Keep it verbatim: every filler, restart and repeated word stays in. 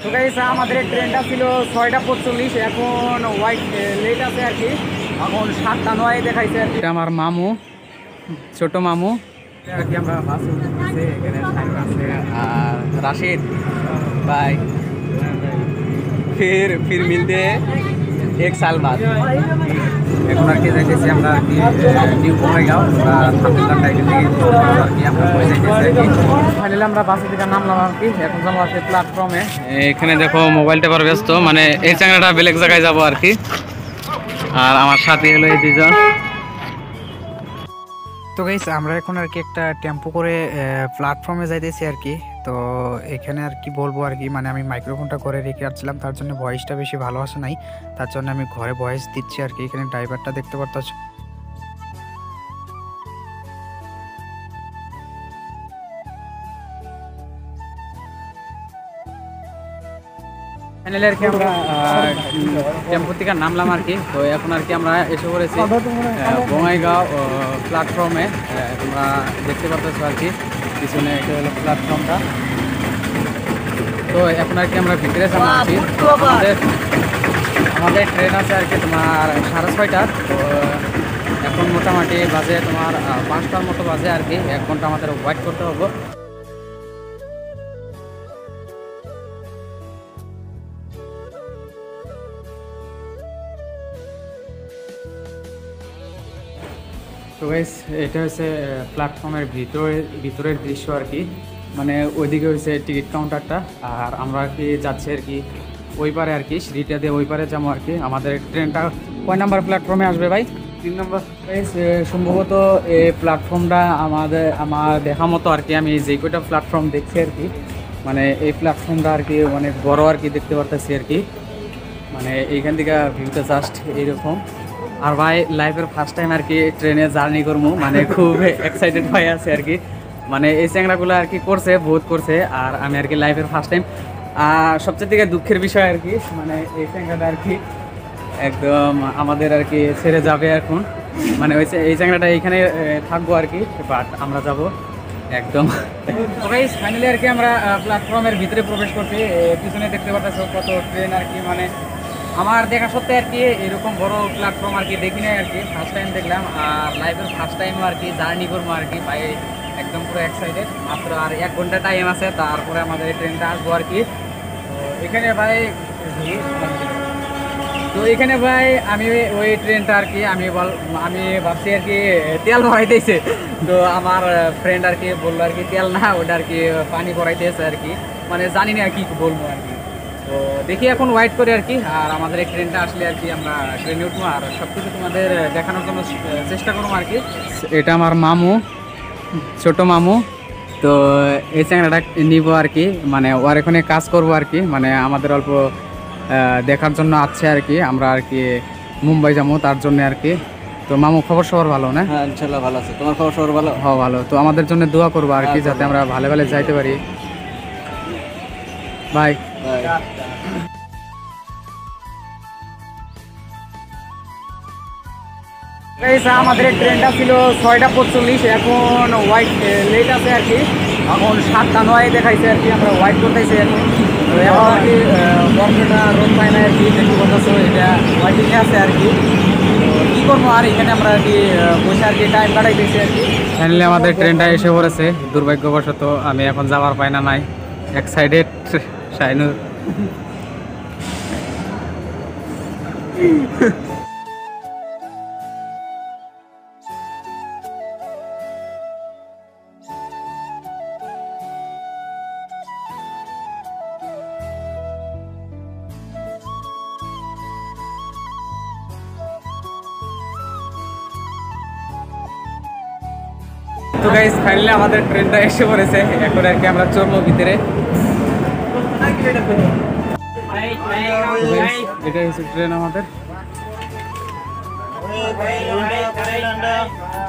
তো গাইস আমাদের ট্রেনটা ছিল ছয়টা পঁয়তাল্লিশ, এখন হোয়াইট লেট আছে আর কি, এখন সাতটা নয় দেখাইছে আর কি। এটা আমার মামু, ছোট মামু আর কি। আমরা বাসে উঠতেছি, এখানে সাইড আছে আর রাশিদ ভাই ফির ফির মিলতে এক সাল বাদ। এখন আর কি যাইতেছি আমরা আর কি নিউ বঙ্গাইগাঁও, আমরা থামছিলাম এখান থেকে আর কি আমরা পৌঁছে যাইতেছি আর কি। ফাইনালি আমরা বাসে থেকে নামলাম আর কি, এখন যাবো আছে প্ল্যাটফর্মে। এখানে দেখো মোবাইলটা পর ব্যস্ত, মানে এই চাংড়াটা বেলেগ জায়গায় যাবো আর কি। আর আমার সাথে হলো এই দুজন। তো গাইস আমরা এখন আর কি একটা টেম্পো করে প্ল্যাটফর্মে যাইতেছি আর কি। তো এখানে আর কি বলবো আর কি, মানে আমি মাইক্রোফোনটা করে রেখে আসছিলাম, তার জন্য ভয়েসটা বেশি ভালো আসে নাই, তার জন্য আমি ঘরে ভয়েস দিচ্ছি আর কি। এখানে ড্রাইভারটা দেখতে পারতাছ। ফাইনালি আর কি আমরা টেম্পো থেকে নামলাম আর কি। তো এখন আর কি আমরা এসে পড়েছি বঙ্গাইগাঁও প্ল্যাটফর্মে। তোমরা দেখতে পাচ্ছ আর কি পিছনে, এটা হলো প্ল্যাটফর্মটা। তো এখন আর কি আমরা ভিতরে যাচ্ছি। আমাদের আমাদের ট্রেন আছে আর কি তোমার সাড়ে ছয়টার। তো এখন মোটামুটি বাজে তোমার পাঁচটার মতো বাজে আর কি, এক ঘন্টা আমাদের ওয়েট করতে হবে। তো গাইস এটা হচ্ছে প্ল্যাটফর্মের ভিতরে ভিতরের দৃশ্য আর কি, মানে ওইদিকে হচ্ছে টিকিট কাউন্টারটা, আর আমরা আর কি যাচ্ছি আর কি ওই পারে আর কি, সিঁড়িটা দিয়ে ওই পারে যাবো আর কি। আমাদের ট্রেনটা কয় নাম্বার প্ল্যাটফর্মে আসবে ভাই? তিন নম্বর। সম্ভবত এই প্ল্যাটফর্মটা আমাদের আমার দেখা মতো আর কি, আমি যে কয়টা প্ল্যাটফর্ম দেখছি আর কি, মানে এই প্ল্যাটফর্মটা আর কি অনেক বড় আর কি দেখতে পারতেছি আর কি। মানে এইখান থেকে ভিউটা জাস্ট এইরকম। আর ভাই লাইফের ফার্স্ট টাইম আর কি ট্রেনে জার্নি করবো, মানে খুব এক্সাইটেড হয়ে আছে আর কি। মানে এই চ্যাংড়াগুলো আর কি করছে, বহুত করছে, আর আমি আর কি লাইফের ফার্স্ট টাইম। আর সবচেয়ে থেকে দুঃখের বিষয় আর কি, মানে এই চ্যাংড়াটা আর কি একদম আমাদের আর কি ছেড়ে যাবে এখন, মানে ওই এই চ্যাংড়াটা এইখানে থাকবো আর কি, বাট আমরা যাব একদম। ফাইনালি আর কি আমরা প্ল্যাটফর্মের ভিতরে প্রবেশ করছি। পিছনে দেখতে পাচ্ছ কত ট্রেন আর কি, মানে আমার দেখা সত্ত্বে আর কি এরকম বড় প্ল্যাটফর্ম আর কি দেখি নাই আর কি, ফার্স্ট টাইম দেখলাম। আর লাইফের ফার্স্ট টাইমও আর কি জার্নি করবো আর কি, ভাই একদম পুরো এক্সাইটেড। মাত্র আর এক ঘন্টা টাইম আছে, তারপরে আমাদের এই ট্রেনটা আসবো আর কি। তো এখানে ভাই তো এখানে ভাই আমি ওই ট্রেনটা আর কি আমি বল আমি ভাবছি আর কি তেল ভরাইতেছে। তো আমার ফ্রেন্ড আর কি বললো আর কি তেল না, ওটা আর কি পানি ভরাইতেছে আর কি, মানে জানি না আর কি বলবো আর কি। তো দেখি এখন ওয়েট করি আর কি, আর আমাদের এই ট্রেনটা আসলে আর কি আমরা ট্রেনে উঠবো আর সব কিছু তোমাদের দেখানোর জন্য চেষ্টা করবো আর কি। এটা আমার মামু, ছোট মামু। তো এই চ্যাংড়াটা নিব আর কি, মানে ওর এখানে কাজ করবো আর কি, মানে আমাদের অল্প দেখার জন্য আছে আর কি। আমরা আর কি মুম্বাই যাবো তার জন্য আর কি। তো মামু খবর সবার ভালো না? হ্যাঁ ইনশাল্লাহ ভালো আছে। তোমার খবর সবার ভালো? হ্যাঁ ভালো। তো আমাদের জন্য দোয়া করবো আর কি, যাতে আমরা ভালো ভালো যাইতে পারি। বাই। আমাদের ট্রেনটা ছিল ছয়টা পঁয়তাল্লিশ, এখন হোয়াইট লেট আছে আর কি, এখন সাতটা নয় দেখাইছে আর কি। আমরা হোয়াইট করতেছি এখন, এখন আর কি বর্ষটা রোদ পায় না আর কি, দেখতে পাচ্ছ এটা হোয়াইটিংয়ে আছে আর কি। কি করবো আর এখানে আমরা আর কি বসে আর কি টাইম কাটাইতেছি আর কি। ফাইনালি আমাদের ট্রেনটা এসে পড়েছে, দুর্ভাগ্যবশত আমি এখন যাওয়ার পাই না নাই। এক্সাইটেড শাইনুর। তো গাইস ফাইনালি আমাদের ট্রেনটা এসে পড়েছে, এখন আর কি আমরা চলবো ভিতরে। এটা হচ্ছে ট্রেন আমাদের।